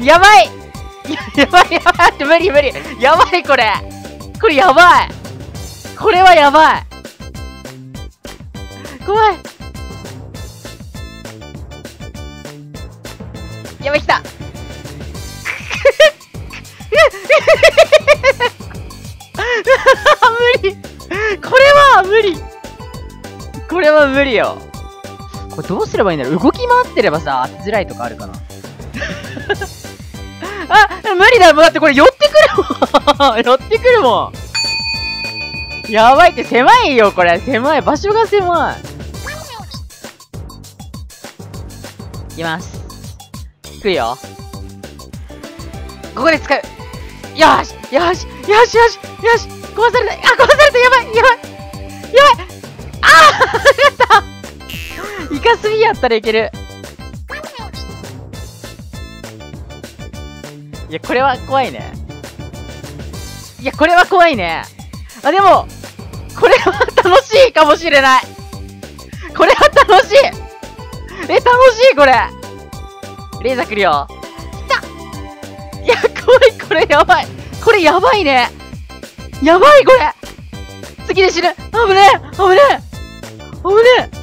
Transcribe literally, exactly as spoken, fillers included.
やばいや、やばいやばい無理無理やばいこれこれやばいこれはやばい怖いやばい来た無理これは無理これは無理よこれどうすればいいんだろう動き回ってればさ、当てづらいとかあるかなあ、無理だよもうだってこれ寄ってくるもん寄ってくるもんやばいって狭いよこれ狭い場所が狭いいきます来るよここで使うよーしよしよしよしよし壊されたあ壊されたやばいやばいやばいああやったイカスミやったらいけるいやこれは怖いねいやこれは怖いねあでもこれは楽しいかもしれないこれは楽しいえ楽しいこれレーザー来るよ来たいや怖いこれやばいこれやばいねやばいこれ次で死ぬ危ねえ危ねえ危ねえ